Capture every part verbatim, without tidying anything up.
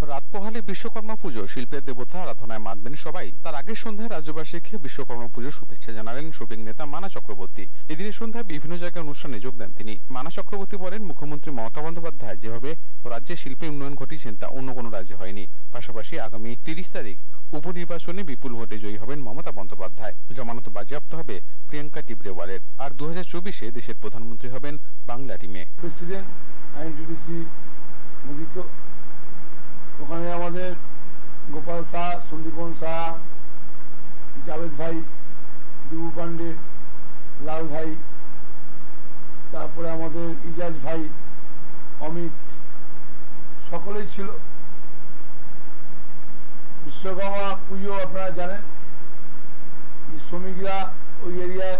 রাত পোহালে বিশ্বকর্মা পুজো, শিল্পের দেবতা আরাধনায় মাতবেন সবাই। তার আগের সন্ধ্যায় রাজ্যবাসীকে বিশ্বকর্মা পুজোর শুভেচ্ছা জানালেন শপিং নেতা মানা চক্রবর্তী। এদিনের সন্ধ্যায় বিভিন্ন জায়গায় অনুষ্ঠানে যোগ দেন তিনি। মানা চক্রবর্তী বলেন, মুখ্যমন্ত্রী মমতা বন্দ্যোপাধ্যায় যেভাবে রাজ্যে শিল্পের উন্নয়ন ঘটিয়েছেন তা অন্য কোনো রাজ্যে হয়নি। পাশাপাশি আগামী তিরিশ তারিখ উপনির্বাচনে বিপুল ভোটে জয়ী হবেন মমতা বন্দ্যোপাধ্যায়। জমানত বাজেয়াপ্ত হবে প্রিয়াঙ্কা টিবরেওয়ালের। আর দু হাজার চব্বিশে দেশের প্রধানমন্ত্রী হবেন বাংলা টিমে। প্রেসিডেন্ট আইএনটিডিসি মোদিত, ওখানে আমাদের গোপাল শাহ, সন্দীপন শাহ, জাভেদ ভাই, দিবু পান্ডে, লাল ভাই, তারপরে আমাদের ইজাজ ভাই, অমিত, সকলেই ছিল। বিশ্বকর্মা পুজো আপনারা জানেন যে শ্রমিকরা ওই এরিয়ায়,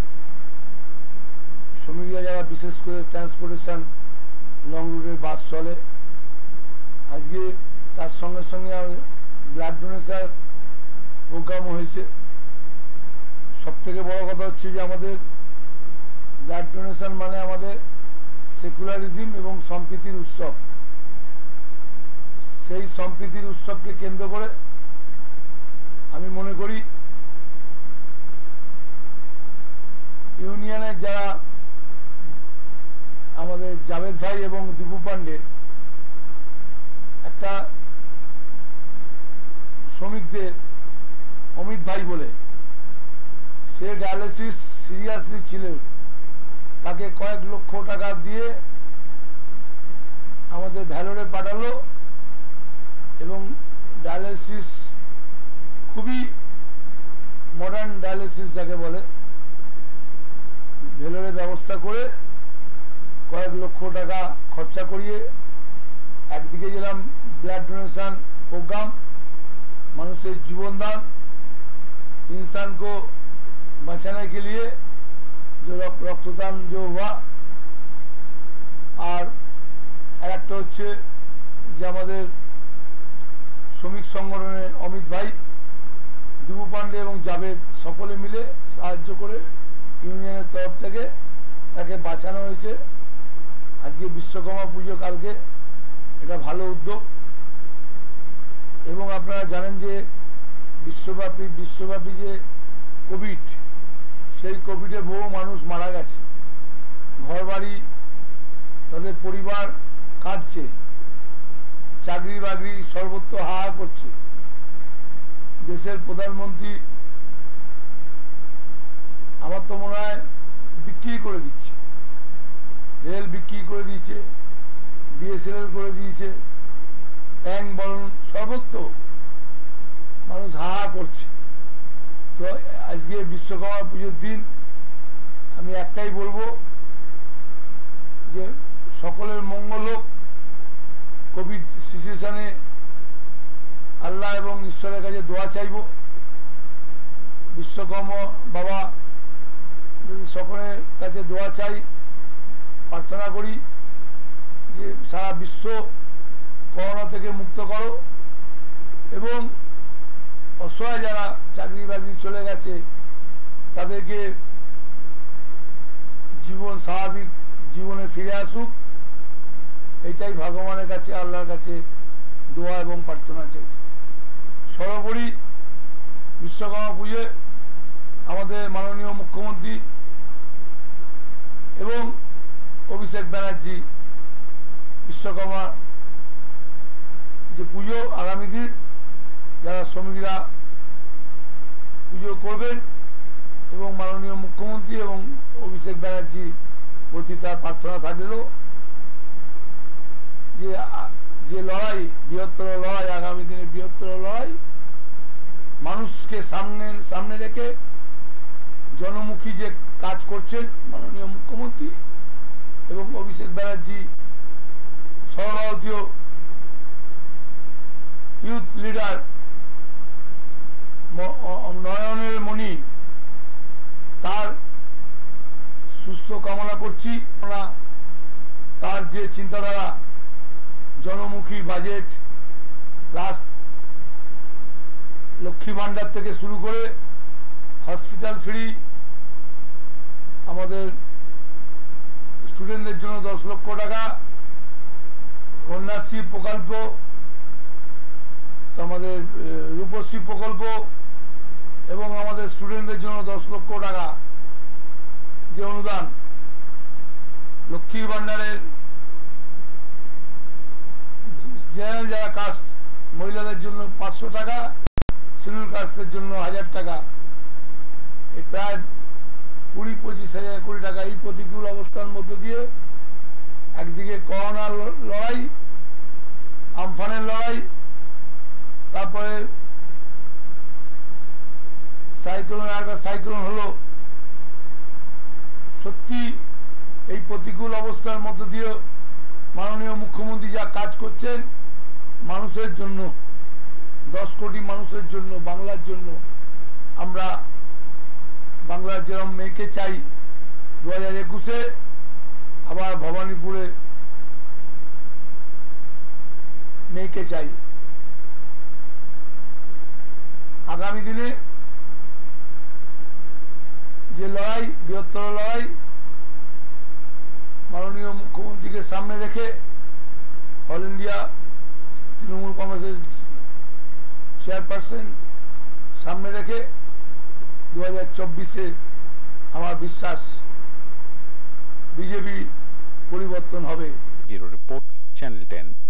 শ্রমিকরা যারা বিশেষ করে ট্রান্সপোর্টেশন লং রুটের বাস চলে, আজকে তার সঙ্গে সঙ্গে ব্লাড ডোনেশন প্রোগ্রামও হয়েছে। সব থেকে বড় কথা হচ্ছে যে আমাদের ব্লাড ডোনেশন মানে আমাদের সেকুলারিজম এবং সম্প্রীতির উৎসব। সেই সম্প্রীতির উৎসবকে কেন্দ্র করে আমি মনে করি ইউনিয়নের যারা আমাদের জাভেদ ভাই এবং দিবু পান্ডে, একটা শ্রমিকদের অমিত ভাই বলে, সে ডায়ালিসিস সিরিয়াসলি ছিল, তাকে কয়েক লক্ষ টাকা দিয়ে আমাদের ভ্যালোরে পাঠালো এবং ডায়ালিসিস খুবই মডার্ন ডায়ালিসিস যাকে বলে, ভ্যালোরে ব্যবস্থা করে কয়েক লক্ষ টাকা খরচা করিয়ে একদিকে গেলাম ব্লাড ডোনেশন प्रोग्राम, मनुष्य जीवन दान, इंसान को बचाने के लिए जो रक्तदान जो हुआ। और একটা হচ্ছে যে আমাদের শ্রমিক সংগঠনের অমিত ভাই, দিবু পান্ডে এবং জাভেদ সকলে মিলে সাহায্য করে ইউনিয়নের তরফ থেকে তাকে বাঁচানো হয়েছে। আজকে বিশ্বকর্মা পুজো, কালকে, এটা ভালো উদ্যোগ। এবং আপনারা জানেন যে বিশ্বব্যাপী বিশ্বব্যাপী যে কোভিড, সেই কোভিডে বহু মানুষ মারা গেছে, ঘর বাড়ি তাদের পরিবার কাটছে, চাকরি বাকরি সর্বত্র হাহাকার করছে। দেশের প্রধানমন্ত্রী আমার তো মনে হয় বিক্রি করে দিচ্ছে, রেল বিক্রি করে দিয়েছে, বিএসএনএল করে দিয়েছে, ব্যাংক বলুন সর্বত্র মানুষ হাহাকার করছে। তো আজকে বিশ্বকর্মা পুজোর দিন আমি একটাই বলবো যে সকলের মঙ্গল হোক। কোভিড সিচুয়েশনে আল্লাহ এবং ঈশ্বরের কাছে দোয়া চাইব, বিশ্বকর্মা বাবা যদি সকলের কাছে দোয়া চাই, প্রার্থনা করি যে সারা বিশ্ব করোনা থেকে মুক্ত করো এবং অসহায় যারা চাকরি বাকরি চলে গেছে তাদেরকে জীবন স্বাভাবিক জীবনে ফিরে আসুক, এটাই ভগবানের কাছে আল্লাহর কাছে দোয়া এবং প্রার্থনা চাইছি। সর্বোপরি বিশ্বকর্মা পুজোয় আমাদের মাননীয় মুখ্যমন্ত্রী এবং অভিষেক ব্যানার্জি বিশ্বকর্মা যে পুজো আগামী দিন যারা শ্রমিকরা পুজো করবেন এবং মাননীয় মুখ্যমন্ত্রী এবং অভিষেক ব্যানার্জি প্রতি তার প্রার্থনা থাকল যে যে লড়াই, বৃহত্তর লড়াই, আগামী দিনে বৃহত্তর লড়াই, মানুষকে সামনে সামনে রেখে জনমুখী যে কাজ করছেন মাননীয় মুখ্যমন্ত্রী এবং অভিষেক ব্যানার্জি, সর্বভারতীয় ইউথ লিডার নয়নের মণি, তার সুস্থ কামনা করছি। তার যে চিন্তাধারা, জনমুখী বাজেট, লাস্ট লক্ষ্মী ভান্ডার থেকে শুরু করে হসপিটাল ফ্রি, আমাদের স্টুডেন্টদের জন্য দশ লক্ষ টাকা, কন্যাশ্রী প্রকল্প, আমাদের রূপশ্রী প্রকল্প এবং আমাদের স্টুডেন্টদের জন্য দশ লক্ষ টাকা যে অনুদান, লক্ষ্মীর ভান্ডারের জেনারেল যারা কাস্ট মহিলাদের জন্য পাঁচশো টাকা, শিডিউল কাস্টের জন্য হাজার টাকা, এই প্রায় কুড়ি পঁচিশ হাজার কোটি টাকা এই প্রতিকূল অবস্থার মধ্য দিয়ে একদিকে করোনার লড়াই, আমফানের লড়াই, তারপরে সাইক্লোন আর একটা সাইক্লোন হলো, সত্যি এই প্রতিকূল অবস্থার মধ্য দিয়ে মাননীয় মুখ্যমন্ত্রী যা কাজ করছেন মানুষের জন্য, দশ কোটি মানুষের জন্য, বাংলার জন্য। আমরা বাংলার যেরকম মেয়েকে চাই, দু হাজার একুশে আবার ভবানীপুরে মেয়েকে চাই। আগামী দিনে যে লড়াই, বৃহত্তর লড়াই, মাননীয় মুখ্যমন্ত্রীকে সামনে রেখে অল ইন্ডিয়া তৃণমূল কংগ্রেসের চেয়ারপারসন সামনে রেখে দু হাজার চব্বিশে আমার বিশ্বাস বিজেপি পরিবর্তন হবে। Bureau report, channel ten.